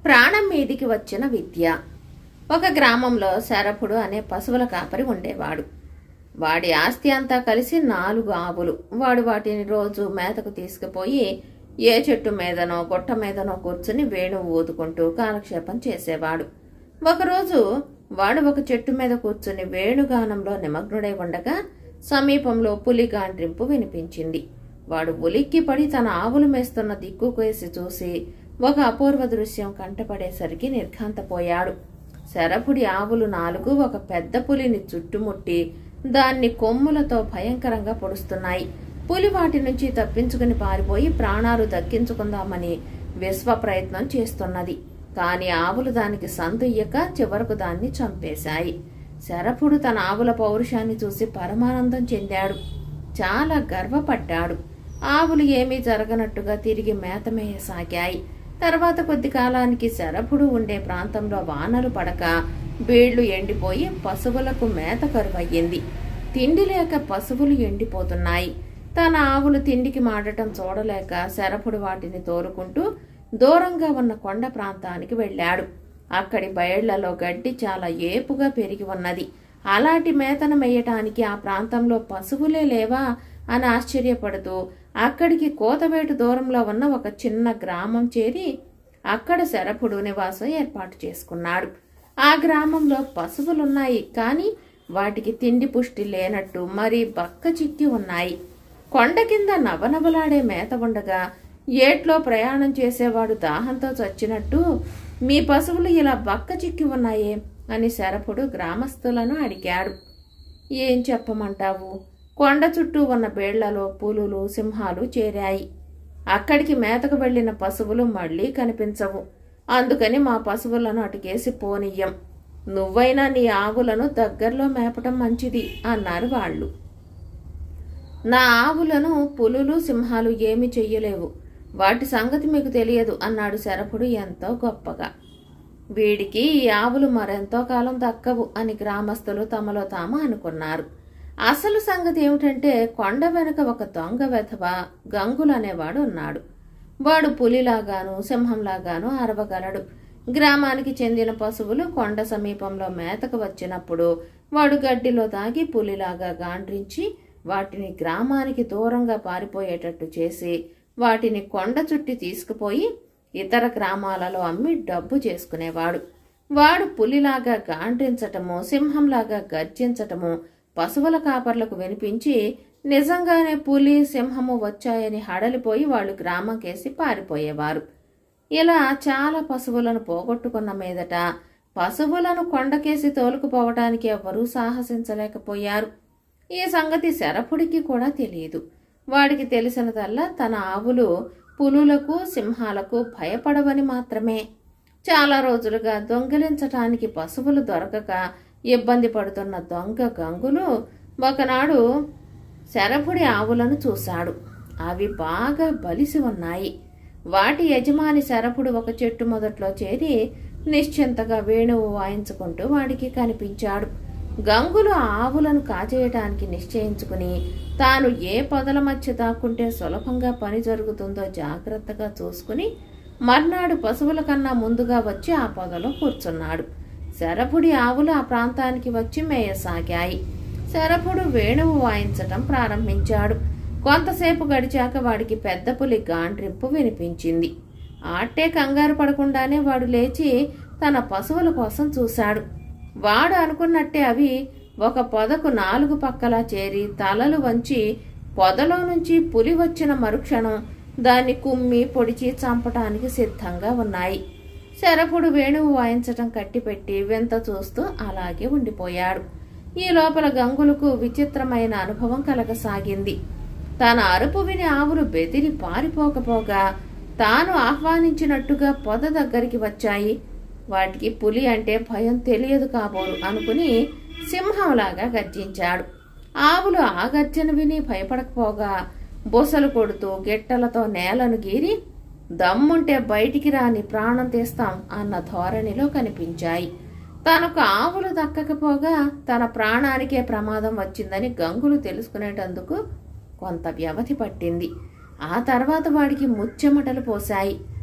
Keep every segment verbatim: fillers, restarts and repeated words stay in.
ప్రాణం మీదికి వచ్చిన విద్య. ఒక గ్రామంలో శరభుడు అనే పశువుల కాపరి ఉండేవాడు. వాడి ఆస్తి అంతా కలిసి నాలుగు ఆవులు. వాడు వాటిని రోజు మేతకు తీసుకుపోయి ఏ చెట్టు మీదనో గుట్ట మీదనో కూర్చుని వేణువు ఊదుకుంటూ కాలక్షేపం చేసేవాడు. ఒకరోజు వాడు ఒక చెట్టు మీద కూర్చుని వేణుగానంలో నిమగ్నుడై ఉండగా సమీపంలో పులి గాండ్రింపు వినిపించింది. వాడు ఉలిక్కి పడి తన ఆవులు మేస్తున్న దిక్కు కేసి చూసి ఒక అపూర్వ దృశ్యం కంటపడేసరికి నిర్ఘాంతపోయాడు. శరభుడి ఆవులు నాలుగు ఒక పెద్ద పులిని చుట్టుముట్టి దాన్ని కొమ్ములతో భయంకరంగా పొడుస్తున్నాయి. పులి వాటి నుంచి తప్పించుకుని పారిపోయి ప్రాణాలు దక్కించుకుందామని విశ్వ ప్రయత్నం చేస్తున్నది. కాని ఆవులు దానికి సందుయ్యక చివరకు దాన్ని చంపేశాయి. శరభుడు తన ఆవుల పౌరుషాన్ని చూసి పరమానందం చెందాడు. చాలా గర్వపడ్డాడు. ఆవులు ఏమీ జరగనట్టుగా తిరిగి మేతమేయసాగాయి. తర్వాత కొద్ది కాలానికి శరభుడు ఉండే ప్రాంతంలో వానలు పడక బీళ్లు ఎండిపోయి పశువులకు మేత కరువయ్యింది. తిండి లేక పశువులు ఎండిపోతున్నాయి. తన ఆవులు తిండికి మాడటం చూడలేక శరభుడు వాటిని తోలుకుంటూ దూరంగా ఉన్న కొండ ప్రాంతానికి వెళ్ళాడు. అక్కడి బయళ్లలో గడ్డి చాలా ఏపుగా పెరిగి ఉన్నది. అలాంటి మేతను మేయటానికి ఆ ప్రాంతంలో పశువులే లేవా అని ఆశ్చర్యపడుతూ అక్కడికి కోతవేటు దూరంలో ఉన్న ఒక చిన్న గ్రామం చేరి అక్కడ శరభుడు నివాసం ఏర్పాటు చేసుకున్నాడు. ఆ గ్రామంలో పశువులున్నాయి, కాని వాటికి తిండి పుష్టి లేనట్టు మరీ బక్క చిక్కి ఉన్నాయి. కొండ కింద నవనవలాడే మేత ఉండగా ఏట్లో ప్రయాణం చేసేవాడు దాహంతో చచ్చినట్టు మీ పశువులు ఇలా బక్క చిక్కి ఉన్నాయే అని శరభుడు గ్రామస్తులను అడిగాడు. ఏం చెప్పమంటావు? కొండ చుట్టూ ఉన్న బేళ్లలో పులులు సింహాలు చేరాయి. అక్కడికి మేతకు వెళ్లిన పశువులు మళ్లీ కనిపించవు. అందుకని మా పశువులను అటుకేసి పోనియ్యం. నువ్వైనా నీ ఆవులను దగ్గరలో మేపటం మంచిది అన్నారు వాళ్ళు. నా ఆవులను పులులు సింహాలు ఏమి చెయ్యలేవు. వాటి సంగతి మీకు తెలియదు అన్నాడు శరభుడు ఎంతో గొప్పగా. వీడికి ఈ ఆవులు మరెంతో కాలం దక్కవు అని గ్రామస్తులు తమలో తాము అనుకున్నారు. అసలు సంగతి ఏమిటంటే కొండ వెనుక ఒక దొంగ వెధవ గంగులు అనేవాడు ఉన్నాడు. వాడు పులిలాగాను సింహంలాగాను అరవగలడు. గ్రామానికి చెందిన పశువులు కొండ సమీపంలో మేతకు వచ్చినప్పుడు వాడు గడ్డిలో దాగి పులిలాగా గాండ్రించి వాటిని గ్రామానికి దూరంగా పారిపోయేటట్టు చేసి వాటిని కొండ చుట్టి తీసుకుపోయి ఇతర గ్రామాలలో అమ్మి డబ్బు చేసుకునేవాడు. వాడు పులిలాగా గాండ్రించటము సింహంలాగా గర్జించటము పశువుల కాపర్లకు వినిపించి నిజంగానే పులి సింహము వచ్చాయని హడలిపోయి వాళ్ళు గ్రామం కేసి పారిపోయేవారు. ఇలా చాలా పశువులను పోగొట్టుకున్న మీదట పశువులను కొండకేసి తోలుకుపోవటానికి ఎవ్వరూ సాహసించలేకపోయారు. ఈ సంగతి శరభుడికి కూడా తెలియదు. వాడికి తెలిసినదల్లా తన ఆవులు పులులకు సింహాలకు భయపడవని మాత్రమే. చాలా రోజులుగా దొంగిలించటానికి పశువులు దొరకక ఇబ్బంది పడుతున్న దొంగ గంగులు ఒకనాడు శరభుడి ఆవులను చూశాడు. అవి బాగా బలిసి ఉన్నాయి. వాటి యజమాని శరభుడు ఒక చెట్టు మొదట్లో చేరి నిశ్చింతగా వేణువు వాయించుకుంటూ వాడికి కనిపించాడు. గంగులు ఆవులను కాజేయటానికి నిశ్చయించుకుని తాను ఏ పొదల మధ్య దాక్కుంటే సులభంగా పని జరుగుతుందో జాగ్రత్తగా చూసుకుని మర్నాడు పశువుల కన్నా ముందుగా వచ్చి ఆ పొదలో కూర్చున్నాడు. శరభుడి ఆవులు ఆ ప్రాంతానికి వచ్చి మేయసాగాయి. శరభుడు వేణువు వాయించటం ప్రారంభించాడు. కొంతసేపు గడిచాక వాడికి పెద్ద పులి గాండ్రింపు వినిపించింది. ఆట్టే కంగారు పడకుండానే వాడు లేచి తన పశువుల కోసం చూశాడు. వాడు అనుకున్నట్టే అవి ఒక పొదకు నాలుగు పక్కలా చేరి తలలు వంచి పొదలో నుంచి పులి వచ్చిన మరుక్షణం దాన్ని కుమ్మి పొడిచి చంపటానికి సిద్ధంగా ఉన్నాయి. శరభుడు వేణువు వాయించటం కట్టిపెట్టి వింత చూస్తూ అలాగే ఉండిపోయాడు. ఈ లోపల గంగులకు విచిత్రమైన అనుభవం కలగసాగింది. తన అరుపు విని ఆవులు బెదిరి పారిపోకపోగా తాను ఆహ్వానించినట్టుగా పొద దగ్గరికి వచ్చాయి. వాటికి పులి అంటే భయం తెలియదు కాబోలు అనుకుని సింహంలాగా గర్జించాడు. ఆవులు ఆ గర్జన విని భయపడకపోగా బొసలు కొడుతూ గిట్టలతో నేలను గీరి దమ్ముంటే బయటికి రాని ప్రాణం తీస్తాం అన్న ధోరణిలో కనిపించాయి. తనకు ఆవులు దక్కకపోగా తన ప్రాణానికే ప్రమాదం వచ్చిందని గంగులు తెలుసుకునేటందుకు కొంత వ్యవధి పట్టింది. ఆ తర్వాత వాడికి ముచ్చెమటలు పోశాయి.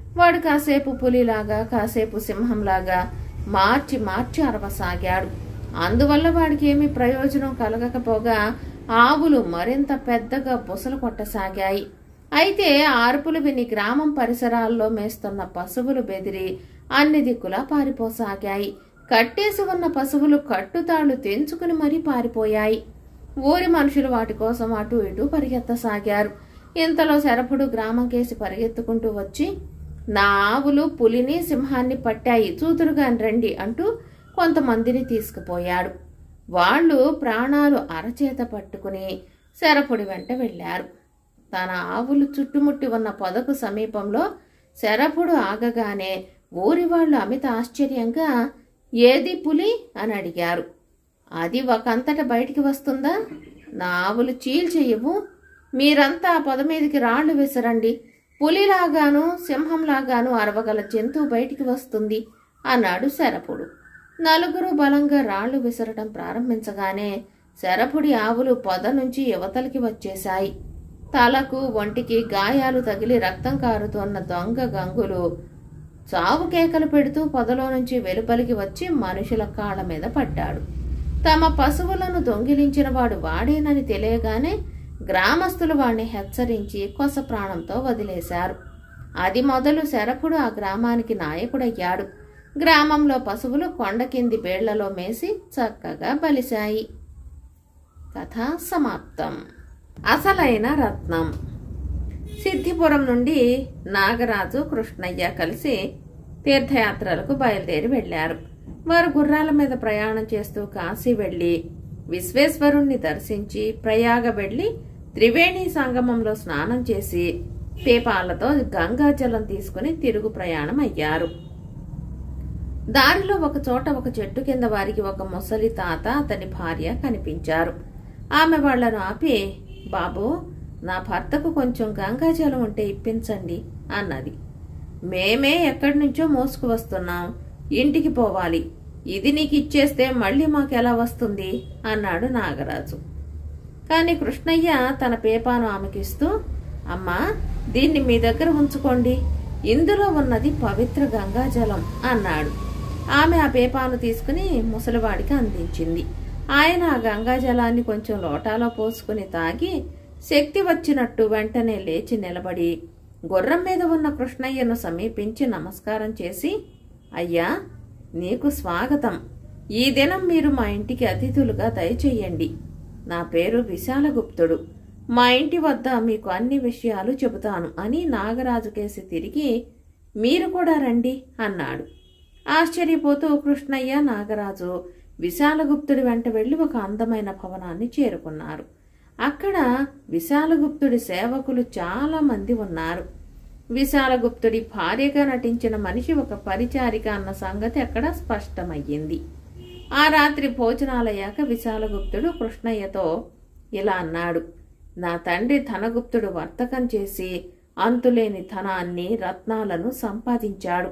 వాడు కాసేపు పులిలాగా కాసేపు సింహంలాగా మార్చి మార్చి అరవసాగాడు. అందువల్ల వాడికి ఏమీ ప్రయోజనం కలగకపోగా ఆవులు మరింత పెద్దగా బుసలు కొట్టసాగాయి. అయితే అరుపులు విని గ్రామం పరిసరాల్లో మేస్తున్న పశువులు బెదిరి అన్ని దిక్కులా పారిపోసాగాయి. కట్టేసి ఉన్న పశువులు కట్టుతాళ్లు తెంచుకుని మరీ పారిపోయాయి. ఊరి మనుషులు వాటి కోసం అటు ఇటు పరిగెత్తసాగారు. ఇంతలో శరభుడు గ్రామం కేసి పరిగెత్తుకుంటూ వచ్చి, నా ఆవులు పులిని సింహాన్ని పట్టాయి, చూతురుగాని రండి అంటూ కొంతమందిని తీసుకుపోయాడు. వాళ్ళు ప్రాణాలు అరచేత పట్టుకుని శరభుడి వెంట వెళ్లారు. తన ఆవులు చుట్టుముట్టి ఉన్న పొదకు సమీపంలో శరభుడు ఆగగానే ఊరి వాళ్ళు అమిత ఆశ్చర్యంగా, ఏది పులి అని అడిగారు. అది ఒకంతట బయటికి వస్తుందా? నా ఆవులు చీల్చెయ్యవు, మీరంతా ఆ పొద మీదకి రాళ్లు విసరండి, పులిలాగాను సింహంలాగాను అరవగల జంతువు బయటికి వస్తుంది అన్నాడు శరభుడు. నలుగురు బలంగా రాళ్లు విసరటం ప్రారంభించగానే శరభుడి ఆవులు పొద నుంచి యువతలకి వచ్చేశాయి. తలకు ఒంటికి గాయాలు తగిలి రక్తం కారుతోన్న దొంగ గంగులు చావు కేకలు పెడుతూ పొదలో నుంచి వెలుపలికి వచ్చి మనుషుల కాళ్ల మీద పడ్డాడు. తమ పశువులను దొంగిలించిన వాడు వాడేనని తెలియగానే గ్రామస్తులు వాణ్ణి హెచ్చరించి కొస ప్రాణంతో వదిలేశారు. అది మొదలు శరభుడు ఆ గ్రామానికి నాయకుడయ్యాడు. గ్రామంలో పశువులు కొండ కింది బేళ్లలో మేసి చక్కగా బలిశాయి. కథ సమాప్తం. అసలైన రత్నం. సిద్ధిపురం నుండి నాగరాజు కృష్ణయ్య కలిసి తీర్థయాత్రలకు బయలుదేరి వెళ్లారు. వారు గుర్రాల మీద ప్రయాణం చేస్తూ కాశీ వెళ్లి విశ్వేశ్వరుణ్ణి దర్శించి ప్రయాగ వెళ్లి త్రివేణి సంగమంలో స్నానం చేసి పీపాలతో గంగాజలం తీసుకుని తిరుగు ప్రయాణం అయ్యారు. దారిలో ఒక చోట ఒక చెట్టు కింద వారికి ఒక ముసలి తాత అతని భార్య కనిపించారు. ఆమె వాళ్లను ఆపి, బాబు, నా భర్తకు కొంచెం గంగాజలం ఉంటే ఇప్పించండి అన్నది. మేమే ఎక్కడి నుంచో మోసుకు వస్తున్నాం, ఇంటికి పోవాలి, ఇది నీకు ఇచ్చేస్తే మళ్ళీ మాకెలా వస్తుంది అన్నాడు నాగరాజు. కాని కృష్ణయ్య తన పేపాను ఆమెకిస్తూ, అమ్మా, దీన్ని మీ దగ్గర ఉంచుకోండి, ఇందులో ఉన్నది పవిత్ర గంగాజలం అన్నాడు. ఆమె ఆ పేపాను తీసుకుని ముసలివాడికి అందించింది. ఆయన ఆ గంగాజలాన్ని కొంచెం లోటాలో పోసుకుని తాగి శక్తి వచ్చినట్టు వెంటనే లేచి నిలబడి గుర్రం మీద ఉన్న కృష్ణయ్యను సమీపించి నమస్కారం చేసి, అయ్యా, నీకు స్వాగతం, ఈ దినం మీరు మా ఇంటికి అతిథులుగా దయచెయ్యండి. నా పేరు విశాలగుప్తుడు, మా ఇంటి వద్ద మీకు అన్ని విషయాలు చెబుతాను అని నాగరాజు కేసి తిరిగి, మీరు కూడా రండి అన్నాడు. ఆశ్చర్యపోతూ కృష్ణయ్య నాగరాజు విశాలగుప్తుడి వెంట వెళ్లి ఒక అందమైన భవనాన్ని చేరుకున్నారు. అక్కడ విశాలగుప్తుడి సేవకులు చాలా మంది ఉన్నారు. విశాలగుప్తుడి భార్యగా నటించిన మనిషి ఒక పరిచారిక అన్న సంగతి అక్కడ స్పష్టమయ్యింది. ఆ రాత్రి భోజనాలయ్యాక విశాలగుప్తుడు కృష్ణయ్యతో ఇలా అన్నాడు, నా తండ్రి ధనగుప్తుడు వర్తకం చేసి అంతులేని ధనాన్ని రత్నాలను సంపాదించాడు.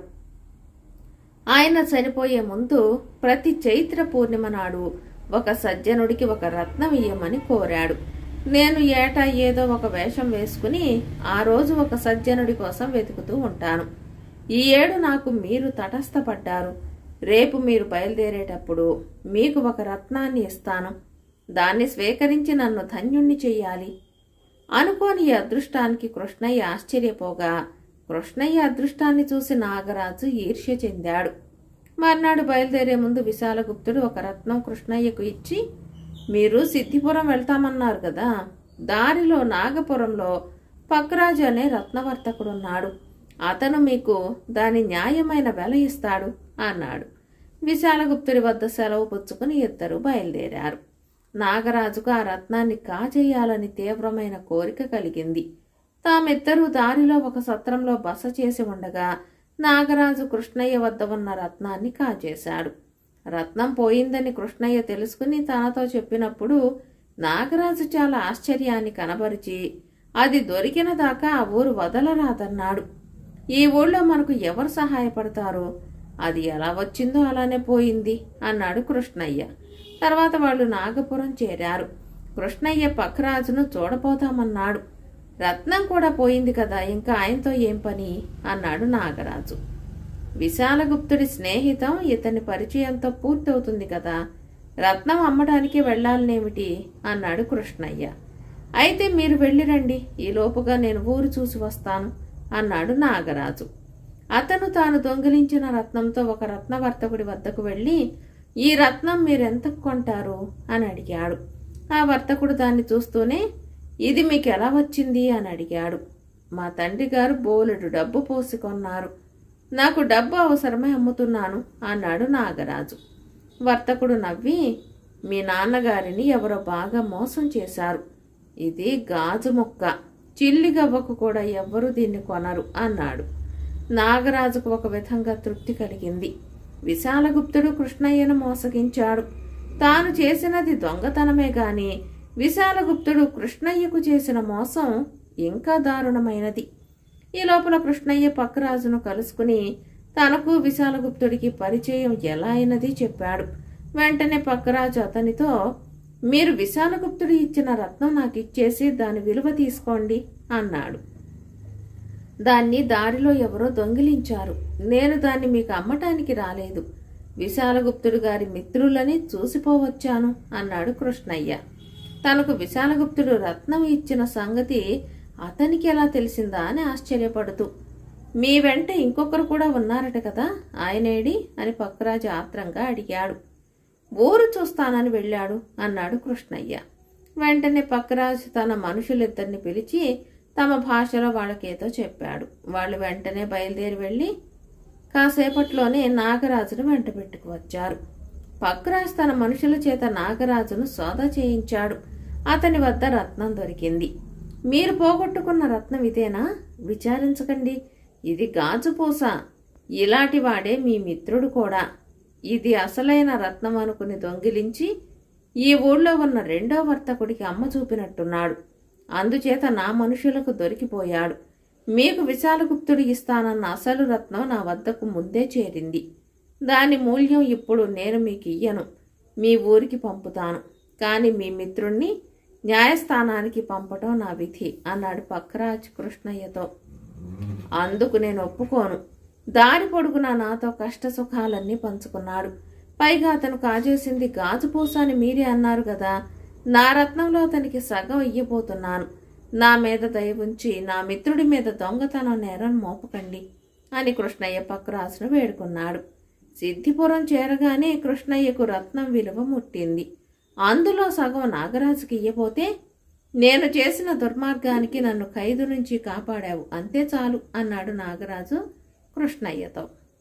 ఆయన చనిపోయే ముందు ప్రతి చైత్ర పూర్ణిమ నాడు ఒక సజ్జనుడికి ఒక రత్నం ఇయ్యమని కోరాడు. నేను ఏటా ఏదో ఒక వేషం వేసుకుని ఆ రోజు ఒక సజ్జనుడి కోసం వెతుకుతూ ఉంటాను. ఈ ఏడు నాకు మీరు తటస్థపడ్డారు. రేపు మీరు బయలుదేరేటప్పుడు మీకు ఒక రత్నాన్ని ఇస్తాను. దాన్ని స్వీకరించి నన్ను ధన్యుణ్ణి చెయ్యాలి. అనుకోని ఈ అదృష్టానికి కృష్ణయ్య ఆశ్చర్యపోగా కృష్ణయ్య అదృష్టాన్ని చూసి నాగరాజు ఈర్ష్య చెందాడు. మర్నాడు బయలుదేరే ముందు విశాలగుప్తుడు ఒక రత్నం కృష్ణయ్యకు ఇచ్చి, మీరు సిద్ధిపురం వెళ్తామన్నారు కదా, దారిలో నాగపురంలో పక్రాజు అనే రత్నవర్తకుడున్నాడు, అతను మీకు దాని న్యాయమైన వెల ఇస్తాడు అన్నాడు. విశాలగుప్తుడి వద్ద సెలవు పుచ్చుకుని ఇద్దరు బయలుదేరారు. నాగరాజుకు ఆ రత్నాన్ని కాజేయాలని తీవ్రమైన కోరిక కలిగింది. తామిద్దరూ దారిలో ఒక సత్రంలో బస చేసి ఉండగా నాగరాజు కృష్ణయ్య వద్ద ఉన్న రత్నాన్ని కాజేశాడు. రత్నం పోయిందని కృష్ణయ్య తెలుసుకుని తనతో చెప్పినప్పుడు నాగరాజు చాలా ఆశ్చర్యాన్ని కనబరిచి అది దొరికిన దాకా ఆ ఊరు వదలరాదన్నాడు. ఈ ఊళ్ళో మనకు ఎవరు సహాయపడతారు, అది ఎలా వచ్చిందో అలానే పోయింది అన్నాడు కృష్ణయ్య. తర్వాత వాళ్ళు నాగపురం చేరారు. కృష్ణయ్య పక్రాజును చూడపోతామన్నాడు. రత్నం కూడా పోయింది కదా, ఇంకా ఆయనతో ఏం పని అన్నాడు నాగరాజు. విశాలగుప్తుడి స్నేహితం ఇతని పరిచయంతో పూర్తవుతుంది కదా, రత్నం అమ్మడానికి వెళ్లాలనేమిటి అన్నాడు కృష్ణయ్య. అయితే మీరు వెళ్ళిరండి, ఈ లోపుగా నేను ఊరు చూసి వస్తాను అన్నాడు నాగరాజు. అతను తాను దొంగిలించిన రత్నంతో ఒక రత్నవర్తకుడి వద్దకు వెళ్ళి, ఈ రత్నం మీరెంతకు కొంటారు అని అడిగాడు. ఆ వర్తకుడు దాన్ని చూస్తూనే, ఇది మీకు ఎలా వచ్చింది అని అడిగాడు. మా తండ్రి గారు బోలెడు డబ్బు పోసి కొన్నారు, నాకు డబ్బు అవసరమై అమ్ముతున్నాను అన్నాడు నాగరాజు. వర్తకుడు నవ్వి, మీ నాన్నగారిని ఎవరో బాగా మోసం చేశారు, ఇది గాజు ముక్క, చిల్లిగవ్వకు కూడా ఎవ్వరూ దీన్ని కొనరు అన్నాడు. నాగరాజుకు ఒక విధంగా తృప్తి కలిగింది. విశాలగుప్తుడు కృష్ణయ్యను మోసగించాడు. తాను చేసినది దొంగతనమే గాని విశాలగుప్తుడు కృష్ణయ్యకు చేసిన మోసం ఇంకా దారుణమైనది. ఈ లోపల కృష్ణయ్య పక్కరాజును కలుసుకుని తనకు విశాలగుప్తుడికి పరిచయం ఎలా అయినది చెప్పాడు. వెంటనే పక్కరాజు అతనితో, మీరు విశాలగుప్తుడు ఇచ్చిన రత్నం నాకు ఇచ్చేసి దాని విలువ తీసుకోండి అన్నాడు. దాన్ని దారిలో ఎవరో దొంగిలించారు, నేను దాన్ని మీకు అమ్మటానికి రాలేదు, విశాలగుప్తుడు గారి మిత్రులని చూసిపోవచ్చాను అన్నాడు కృష్ణయ్య. తనకు విశాలగుప్తుడు రత్నం ఇచ్చిన సంగతి అతనికి ఎలా తెలిసిందా అని ఆశ్చర్యపడుతూ, మీ వెంట ఇంకొకరు కూడా ఉన్నారట కదా, ఆయనేడి అని పక్కరాజు ఆత్రంగా అడిగాడు. ఊరు చూస్తానని వెళ్ళాడు అన్నాడు కృష్ణయ్య. వెంటనే పక్కరాజు తన మనుషులిద్దరిని పిలిచి తమ భాషలో వాళ్ళకేదో చెప్పాడు. వాళ్ళు వెంటనే బయలుదేరి వెళ్ళి కాసేపట్లోనే నాగరాజును వెంట పెట్టుకు వచ్చారు. పక్కరాజు తన మనుషుల చేత నాగరాజును సోదా చేయించాడు. అతని వద్ద రత్నం దొరికింది. మీరు పోగొట్టుకున్న రత్నం ఇదేనా? విచారించకండి, ఇది గాజుపూస, ఇలాంటి వాడే మీ మిత్రుడు కూడా. ఇది అసలైన రత్నం అనుకుని దొంగిలించి ఈ ఊళ్ళో ఉన్న రెండో వర్తకుడికి అమ్మ చూపినట్టున్నాడు, అందుచేత నా మనుషులకు దొరికిపోయాడు. మీకు విశాలగుప్తుడు ఇస్తానన్న అసలు రత్నం నా వద్దకు ముందే చేరింది, దాని మూల్యం ఇప్పుడు నేను మీకు ఇయ్యను, మీ ఊరికి పంపుతాను, కానీ మీ మిత్రుణ్ణి న్యాయస్థానానికి పంపటం నా విధి అన్నాడు పక్కరాజు కృష్ణయ్యతో. అందుకు నేను ఒప్పుకోను, దారి పొడుగునా నాతో కష్ట సుఖాలన్నీ పంచుకున్నాడు, పైగా అతను కాజేసింది గాజుపూస అని మీరే అన్నారు కదా, నా రత్నంలో అతనికి సగం ఇయ్యబోతున్నాను, నా మీద దయ ఉంచి నా మిత్రుడి మీద దొంగతనం నేరం మోపకండి అని కృష్ణయ్య పక్కరాజును వేడుకున్నాడు. సిద్ధిపురం చేరగానే కృష్ణయ్యకు రత్నం విలువ ముట్టింది. అందులో సగం నాగరాజుకి ఇయ్యబోతే, నేను చేసిన దుర్మార్గానికి నన్ను ఖైదు నుంచి కాపాడావు, అంతే చాలు అన్నాడు నాగరాజు కృష్ణయ్యతో.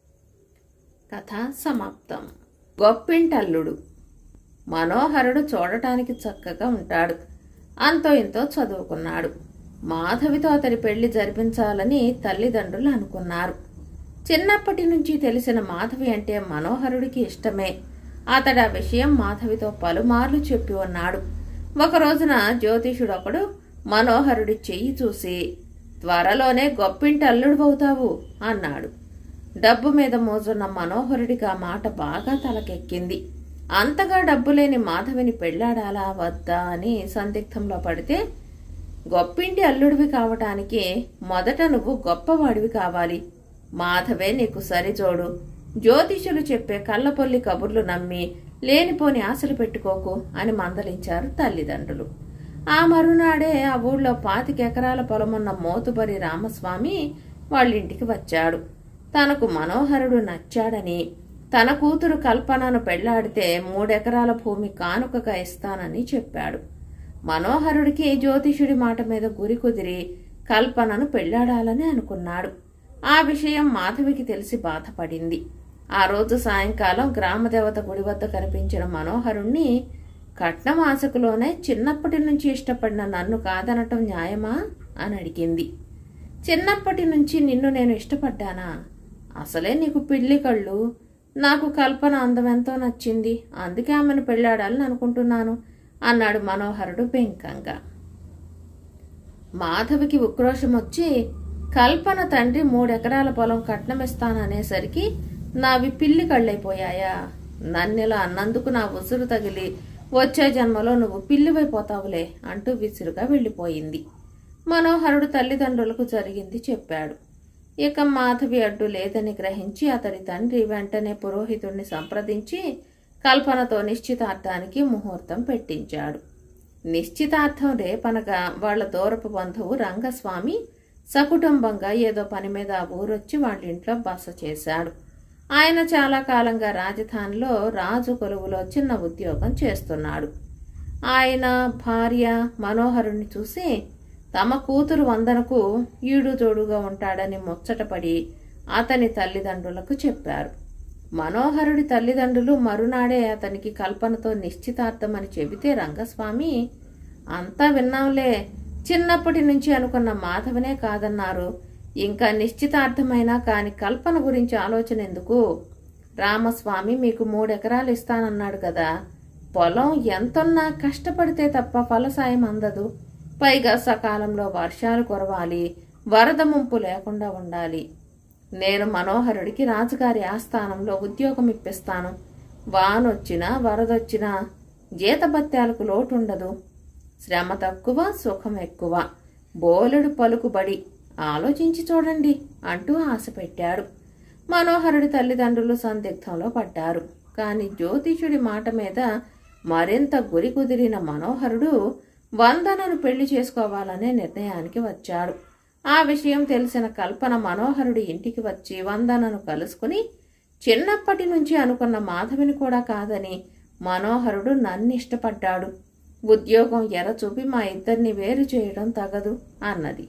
కథ సమాప్తం. గొప్పింటల్లుడు. మనోహరుడు చూడటానికి చక్కగా ఉంటాడు, అంతో ఇంతో చదువుకున్నాడు. మాధవితో అతడి పెళ్లి జరిపించాలని తల్లిదండ్రులు అనుకున్నారు. చిన్నప్పటి నుంచి తెలిసిన మాధవి అంటే మనోహరుడికి ఇష్టమే. అతడు ఆ విషయం మాధవితో పలుమార్లు చెప్పి ఉన్నాడు. ఒక రోజున జ్యోతిషుడొకడు మనోహరుడి చెయ్యి చూసి, త్వరలోనే గొప్పింటల్లుడు అవుతావు అన్నాడు. డబ్బు మీద మోజున్న మనోహరుడికి ఆ మాట బాగా తలకెక్కింది. అంతగా డబ్బు లేని మాధవిని పెళ్లాడాలా వద్దా అని సందిగ్ధంలో పడితే, గొప్పింటి అల్లుడివి కావటానికి మొదట నువ్వు గొప్పవాడివి కావాలి, మాధవే నీకు సరిజోడు, జ్యోతిషులు చెప్పే కళ్ళపొల్లి కబుర్లు నమ్మి లేనిపోని ఆశలు పెట్టుకోకు అని మందలించారు తల్లిదండ్రులు. ఆ మరునాడే ఆ ఊళ్ళో పాతికెకరాల పొలమున్న మోతుబరి రామస్వామి వాళ్ళింటికి వచ్చాడు. తనకు మనోహరుడు నచ్చాడని, తన కూతురు కల్పనను పెళ్లాడితే మూడెకరాల భూమి కానుకగా ఇస్తానని చెప్పాడు. మనోహరుడికి జ్యోతిషుడి మాట మీద గురి కుదిరి కల్పనను పెళ్లాడాలని అనుకున్నాడు. ఆ విషయం మాధవికి తెలిసి బాధపడింది. ఆ రోజు సాయంకాలం గ్రామదేవత గుడి వద్ద కనిపించిన మనోహరుణ్ణి, కట్నం ఆశకులోనే చిన్నప్పటి నుంచి ఇష్టపడిన నన్ను కాదనటం న్యాయమా అని అడిగింది. చిన్నప్పటి నుంచి నిన్ను నేను ఇష్టపడ్డానా? అసలే నీకు పిల్లి కళ్ళు, నాకు కల్పన అందమెంతో నచ్చింది, అందుకే ఆమెను పెళ్లాడాలని అనుకుంటున్నాను అన్నాడు మనోహరుడు బెంకంగా. మాధవికి ఉక్రోషం వచ్చి, కల్పన తండ్రి మూడెకరాల పొలం కట్నమిస్తాననేసరికి నావి పిల్లి కళ్ళైపోయాయా? నన్నెలా అన్నందుకు నా ఉసురు తగిలి వచ్చే జన్మలో నువ్వు పిల్లివైపోతావులే అంటూ విసురుగా వెళ్ళిపోయింది. మనోహరుడు తల్లిదండ్రులకు జరిగింది చెప్పాడు. ఇక మాధవి అడ్డు లేదని గ్రహించి అతడి తండ్రి వెంటనే పురోహితుడిని సంప్రదించి కల్పనతో నిశ్చితార్థానికి ముహూర్తం పెట్టించాడు. నిశ్చితార్థం రేపనగా వాళ్ల దూరపు బంధువు రంగస్వామి సకుటుంబంగా ఏదో పని మీద ఆ ఊరొచ్చి వాళ్ళింట్లో బస చేశాడు. ఆయన చాలా కాలంగా రాజధానిలో రాజు కొలువులో చిన్న ఉద్యోగం చేస్తున్నాడు. ఆయన భార్య మనోహరుణ్ణి చూసి తమ కూతురు వందనకు ఈడు జోడుగా ఉంటాడని ముచ్చటపడి అతని తల్లిదండ్రులకు చెప్పారు. మనోహరుడి తల్లిదండ్రులు మరునాడే అతనికి కల్పనతో నిశ్చితార్థమని చెబితే రంగస్వామి, అంతా విన్నాంలే, చిన్నప్పటి నుంచి అనుకున్న మాధవనే కాదన్నారు, ఇంకా నిశ్చితార్థమైనా కాని కల్పన గురించి ఆలోచన ఎందుకు? రామస్వామి మీకు మూడెకరాలు ఇస్తానన్నాడు కదా, పొలం ఎంతన్నా కష్టపడితే తప్ప ఫలసాయం అందదు. పైగా సకాలంలో వర్షాలు కురవాలి, వరద ముంపు లేకుండా ఉండాలి. నేను మనోహరుడికి రాజుగారి ఆస్థానంలో ఉద్యోగం ఇప్పిస్తాను. వానొచ్చినా వరదొచ్చినా జీతభత్యాలకు లోటుండదు. శ్రమ తక్కువ, సుఖం ఎక్కువ. బోలెడు పలుకుబడి. ఆలోచించి చూడండి అంటూ ఆశ పెట్టాడు. మనోహరుడి తల్లిదండ్రులు సందిగ్ధంలో పడ్డారు. కాని జ్యోతిషుడి మాట మీద మరింత గురి కుదిరిన మనోహరుడు వందనను పెళ్లి చేసుకోవాలనే నిర్ణయానికి వచ్చాడు. ఆ విషయం తెలిసిన కల్పన మనోహరుడి ఇంటికి వచ్చి వందనను కలుసుకుని చిన్నప్పటి నుంచి అనుకున్న మాధవిని కూడా కాదని మనోహరుడు నన్ను ఇష్టపడ్డాడు. ఉద్యోగం ఎర చూపి మా ఇద్దరిని వేరు చేయడం తగదు అన్నది.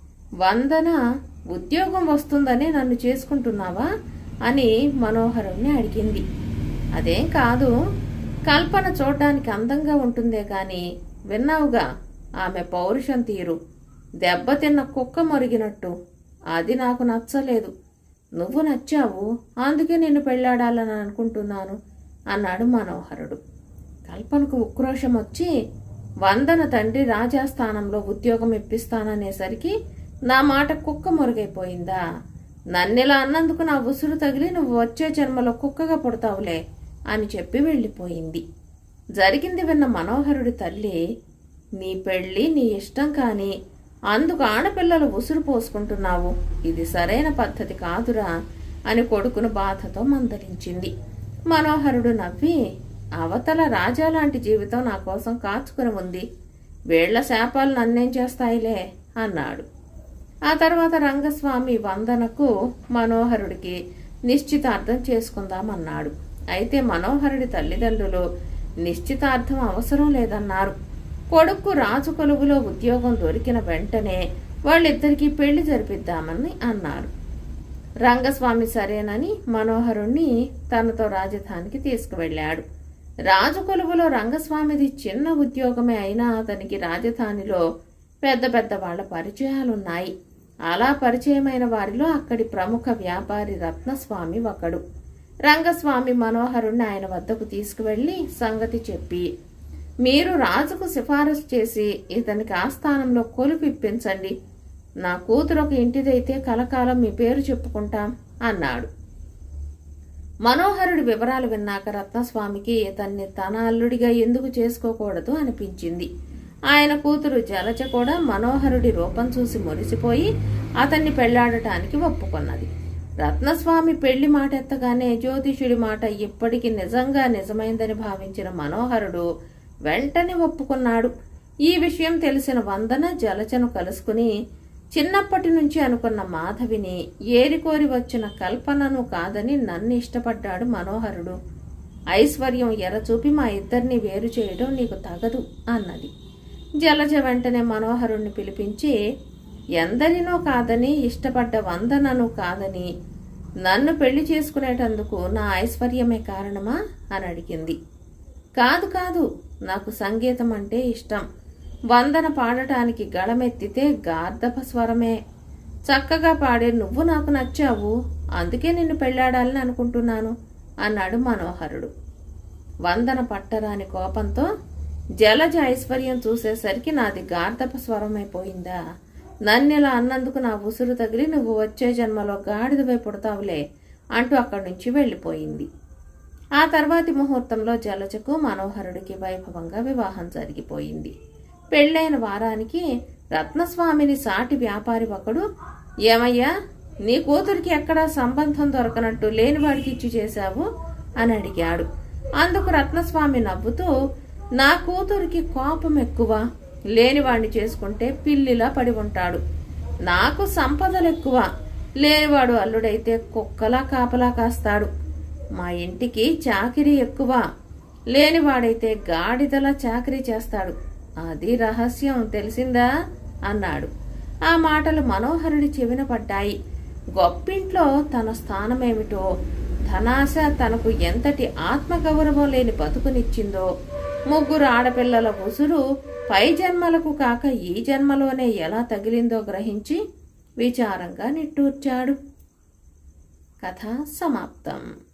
వందన ఉద్యోగం వస్తుందని నన్ను చేసుకుంటున్నావా అని మనోహరుణ్ణి అడిగింది. అదేం కాదు, కల్పన చూడ్డానికి అందంగా ఉంటుందే గాని విన్నావుగా ఆమె పౌరుషం తీరు, దెబ్బతిన్న కుక్క మరిగినట్టు. అది నాకు నచ్చలేదు. నువ్వు నచ్చావు, అందుకే నిన్ను పెళ్లాడాలని అనుకుంటున్నాను అన్నాడు మనోహరుడు. కల్పనకు ఉక్రోషం వచ్చి, వందన తండ్రి రాజాస్థానంలో ఉద్యోగం ఇప్పిస్తాననేసరికి నా మాట కుక్క మురుగైపోయిందా? నన్నిలా అన్నందుకు నా ఉసురు తగిలి నువ్వు వచ్చే జన్మలో కుక్కగా పుడతావులే అని చెప్పి వెళ్ళిపోయింది. జరిగింది విన్న మనోహరుడి తల్లి, నీ పెళ్లి నీ ఇష్టం కాని అందుకు ఆడపిల్లలు ఉసురు పోసుకుంటున్నావు, ఇది సరైన పద్ధతి కాదురా అని కొడుకును బాధతో మందలించింది. మనోహరుడు నవ్వి, అవతల రాజా లాంటి జీవితం నా కోసం కాచుకుని ఉంది, వేళ్ల శాపాలు నన్నేం చేస్తాయిలే అన్నాడు. ఆ తర్వాత రంగస్వామి వందనకు మనోహరుడికి నిశ్చితార్థం చేసుకుందామన్నాడు. అయితే మనోహరుడి తల్లిదండ్రులు నిశ్చితార్థం అవసరం లేదన్నారు. కొడుకు రాజు కొలువులో ఉద్యోగం దొరికిన వెంటనే వాళ్ళిద్దరికీ పెళ్లి జరిపిద్దామని అన్నారు. రంగస్వామి సరేనని మనోహరుణ్ణి తనతో రాజధానికి తీసుకువెళ్లాడు. రాజు కొలువులో రంగస్వామిది చిన్న ఉద్యోగమే అయినా అతనికి రాజధానిలో పెద్ద పెద్ద వాళ్ల పరిచయాలున్నాయి. అలా పరిచయమైన వారిలో అక్కడి ప్రముఖ వ్యాపారి రత్నస్వామి ఒకడు. రంగస్వామి మనోహరుణ్ణి ఆయన వద్దకు తీసుకువెళ్లి సంగతి చెప్పి, మీరు రాజుకు సిఫారసు చేసి ఇతనికి ఆస్థానంలో కొలుపు ఇప్పించండి. నా కూతురు ఒక ఇంటిదైతే కలకాలం మీ పేరు చెప్పుకుంటాం అన్నాడు. మనోహరుడి వివరాలు విన్నాక రత్నస్వామికి ఇతన్ని తన అల్లుడిగా ఎందుకు చేసుకోకూడదు అనిపించింది. ఆయన కూతురు జలజ కూడా మనోహరుడి రూపం చూసి మురిసిపోయి అతన్ని పెళ్లాడటానికి ఒప్పుకున్నది. రత్నస్వామి పెళ్లి మాట ఎత్తగానే జ్యోతిషుడి మాట ఇప్పటికి నిజంగా నిజమైందని భావించిన మనోహరుడు వెంటనే ఒప్పుకున్నాడు. ఈ విషయం తెలిసిన వందన జలజను కలుసుకుని చిన్నప్పటి నుంచి అనుకున్న మాధవిని ఏరికోరి వచ్చిన కల్పనను కాదని నన్ను ఇష్టపడ్డాడు మనోహరుడు. ఐశ్వర్యం ఎరచూపి మా ఇద్దరిని వేరు చేయడం నీకు తగదు అన్నది. జలజ వెంటనే మనోహరుణ్ణి పిలిపించి, ఎందరినో కాదని ఇష్టపడ్డ వందనను కాదని నన్ను పెళ్లి చేసుకునేటందుకు నా ఐశ్వర్యమే కారణమా అని అడిగింది. కాదు కాదు, నాకు సంగీతం అంటే ఇష్టం. వందన పాడటానికి గళమెత్తితే గార్ధప స్వరమే. చక్కగా పాడే నువ్వు నాకు నచ్చావు, అందుకే నిన్ను పెళ్లాడాలని అనుకుంటున్నాను అన్నాడు మనోహరుడు. వందన పట్టరాని కోపంతో, జలజ ఐశ్వర్యం చూసేసరికి నాది గార్ధప స్వరమైపోయిందా? నన్నెలా అన్నందుకు నా ఉసురు తగిలి నువ్వు వచ్చే జన్మలో గాడిదవై పుడతావులే అంటూ అక్కడి నుంచి వెళ్లిపోయింది. ఆ తర్వాతి ముహూర్తంలో జలజకు మనోహరుడికి వైభవంగా వివాహం జరిగిపోయింది. పెళ్లైన వారానికి రత్నస్వామిని సాటి వ్యాపారి ఒకడు, ఏమయ్యా, నీ కూతురికి ఎక్కడా సంబంధం దొరకనట్టు లేనివాడికి ఇచ్చి చేశావు అని అడిగాడు. అందుకు రత్నస్వామి నవ్వుతూ, నా కూతురికి కోపం ఎక్కువ, లేనివాడిని చేసుకుంటే పిల్లిలా పడి ఉంటాడు. నాకు సంపదలు ఎక్కువ, లేనివాడు అల్లుడైతే కుక్కలా కాపలా కాస్తాడు. మా ఇంటికి చాకిరీ ఎక్కువ, లేనివాడైతే గాడిదలా చాకిరీ చేస్తాడు. అది రహస్యం, తెలిసిందా అన్నాడు. ఆ మాటలు మనోహరుడి చెవిన పడ్డాయి. గొప్పింట్లో తన స్థానమేమిటో, ధనాశ తనకు ఎంతటి ఆత్మగౌరవం లేని బతుకునిచ్చిందో, ముగ్గురు ఆడపిల్లల ఉసురు పై జన్మలకు కాక ఈ జన్మలోనే ఎలా తగిలిందో గ్రహించి విచారంగా నిట్టూర్చాడు. కథ సమాప్తం.